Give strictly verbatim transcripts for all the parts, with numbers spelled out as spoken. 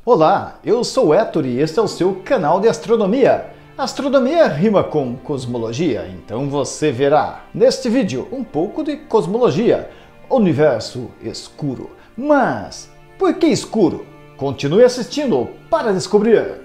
Olá, eu sou o Héctor e este é o seu canal de astronomia. Astronomia rima com cosmologia, então você verá neste vídeo um pouco de cosmologia, universo escuro. Mas por que escuro? Continue assistindo para descobrir.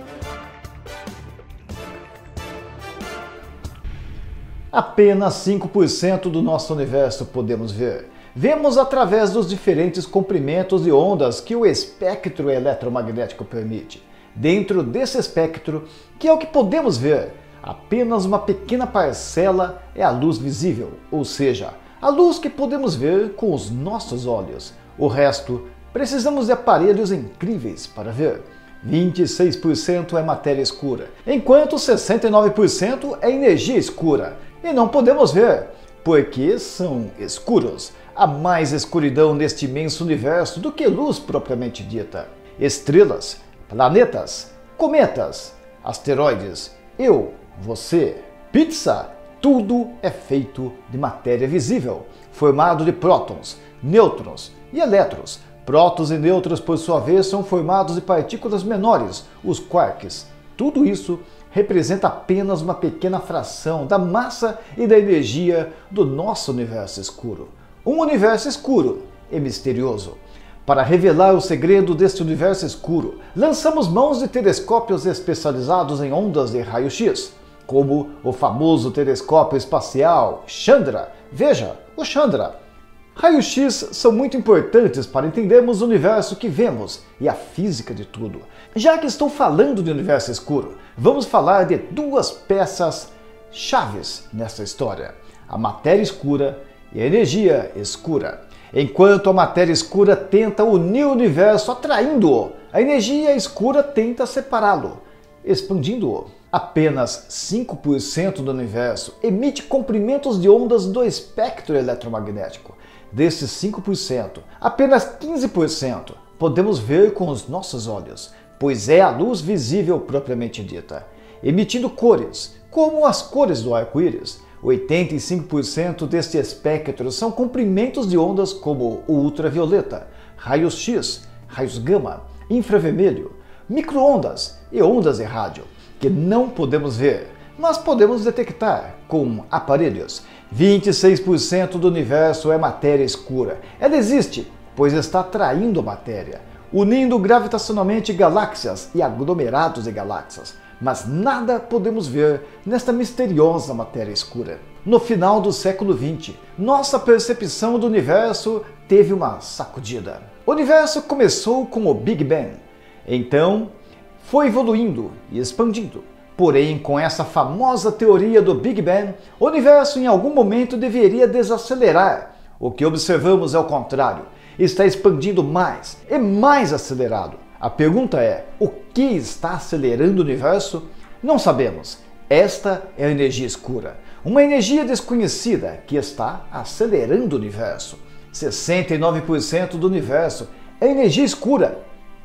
Apenas cinco por cento do nosso universo podemos ver. Vemos através dos diferentes comprimentos de ondas que o espectro eletromagnético permite. Dentro desse espectro, que é o que podemos ver, apenas uma pequena parcela é a luz visível, ou seja, a luz que podemos ver com os nossos olhos. O resto, precisamos de aparelhos incríveis para ver. vinte e seis por cento é matéria escura, enquanto sessenta e nove por cento é energia escura. E não podemos ver, porque são escuros. Há mais escuridão neste imenso universo do que luz propriamente dita. Estrelas, planetas, cometas, asteroides, eu, você, pizza, tudo é feito de matéria visível, formado de prótons, nêutrons e elétrons. Prótons e nêutrons, por sua vez, são formados de partículas menores, os quarks. Tudo isso representa apenas uma pequena fração da massa e da energia do nosso universo escuro. Um universo escuro e misterioso. Para revelar o segredo deste universo escuro, lançamos mãos de telescópios especializados em ondas de raio-x, como o famoso telescópio espacial Chandra. Veja, o Chandra. Raios-X são muito importantes para entendermos o universo que vemos e a física de tudo. Já que estou falando de universo escuro, vamos falar de duas peças chaves nessa história: a matéria escura e a energia escura. Enquanto a matéria escura tenta unir o universo atraindo-o, a energia escura tenta separá-lo, expandindo-o. Apenas cinco por cento do universo emite comprimentos de ondas do espectro eletromagnético. Desses cinco por cento, apenas quinze por cento podemos ver com os nossos olhos, pois é a luz visível propriamente dita, emitindo cores, como as cores do arco-íris. oitenta e cinco por cento deste espectro são comprimentos de ondas como o ultravioleta, raios-x, raios gama, infravermelho, micro-ondas e ondas de rádio, que não podemos ver, mas podemos detectar com aparelhos. vinte e seis por cento do universo é matéria escura. Ela existe, pois está atraindo a matéria, unindo gravitacionalmente galáxias e aglomerados de galáxias. Mas nada podemos ver nesta misteriosa matéria escura. No final do século vinte, nossa percepção do universo teve uma sacudida. O universo começou com o Big Bang. Então, foi evoluindo e expandindo. Porém, com essa famosa teoria do Big Bang, o universo em algum momento deveria desacelerar. O que observamos é o contrário. Está expandindo mais e mais acelerado. A pergunta é, o que está acelerando o universo? Não sabemos. Esta é a energia escura, uma energia desconhecida que está acelerando o universo. sessenta e nove por cento do universo é energia escura.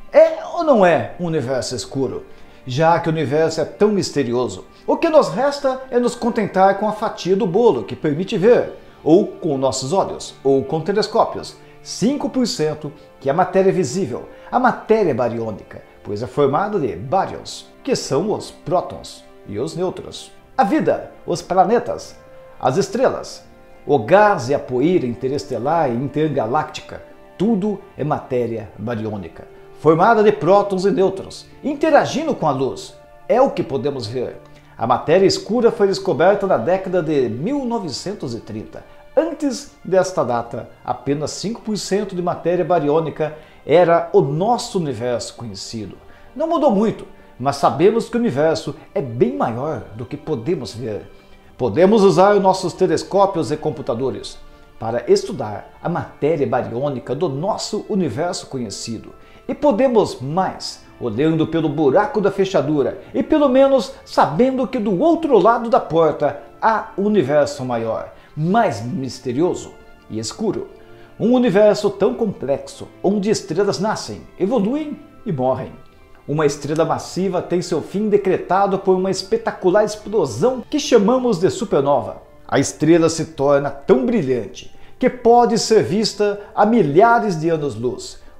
É ou não é um universo escuro? Já que o universo é tão misterioso, o que nos resta é nos contentar com a fatia do bolo que permite ver, ou com nossos olhos, ou com telescópios. cinco por cento que é a matéria visível, a matéria bariônica, pois é formada de baryons, que são os prótons e os nêutrons. A vida, os planetas, as estrelas, o gás e a poeira interestelar e intergaláctica, tudo é matéria bariônica, formada de prótons e nêutrons, interagindo com a luz. É o que podemos ver. A matéria escura foi descoberta na década de mil novecentos e trinta. Antes desta data, apenas cinco por cento de matéria bariônica era o nosso universo conhecido. Não mudou muito, mas sabemos que o universo é bem maior do que podemos ver. Podemos usar nossos telescópios e computadores para estudar a matéria bariônica do nosso universo conhecido. E podemos mais, olhando pelo buraco da fechadura e pelo menos sabendo que do outro lado da porta há um universo maior, mais misterioso e escuro. Um universo tão complexo, onde estrelas nascem, evoluem e morrem. Uma estrela massiva tem seu fim decretado por uma espetacular explosão que chamamos de supernova. A estrela se torna tão brilhante que pode ser vista a milhares de anos-luz.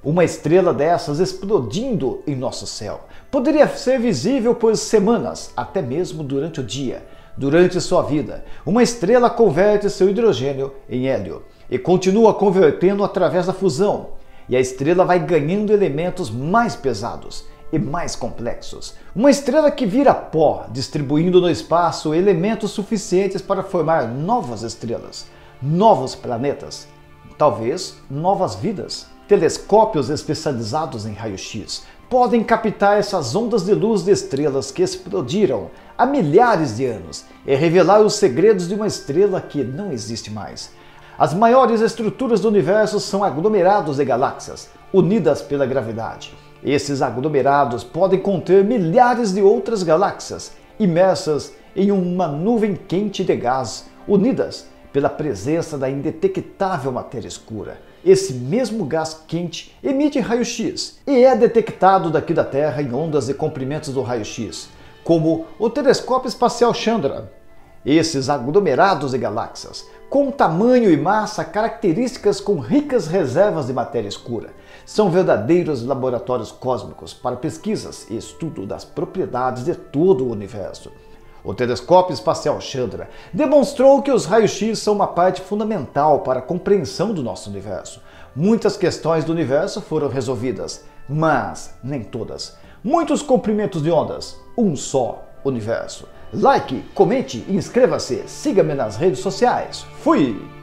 Uma estrela dessas explodindo em nosso céu poderia ser visível por semanas, até mesmo durante o dia. Durante sua vida, uma estrela converte seu hidrogênio em hélio e continua convertendo através da fusão. E a estrela vai ganhando elementos mais pesados e mais complexos. Uma estrela que vira pó, distribuindo no espaço elementos suficientes para formar novas estrelas, novos planetas, talvez novas vidas. Telescópios especializados em raio-x podem captar essas ondas de luz de estrelas que explodiram há milhares de anos e revelar os segredos de uma estrela que não existe mais. As maiores estruturas do universo são aglomerados de galáxias, unidas pela gravidade. Esses aglomerados podem conter milhares de outras galáxias, imersas em uma nuvem quente de gás, unidas pela presença da indetectável matéria escura. Esse mesmo gás quente emite raio-x e é detectado daqui da Terra em ondas e comprimentos do raio-x, como o telescópio espacial Chandra. Esses aglomerados de galáxias, com tamanho e massa características com ricas reservas de matéria escura, são verdadeiros laboratórios cósmicos para pesquisas e estudo das propriedades de todo o universo. O telescópio espacial Chandra demonstrou que os raios-x são uma parte fundamental para a compreensão do nosso universo. Muitas questões do universo foram resolvidas, mas nem todas. Muitos comprimentos de ondas, um só universo. Like, comente e inscreva-se. Siga-me nas redes sociais. Fui!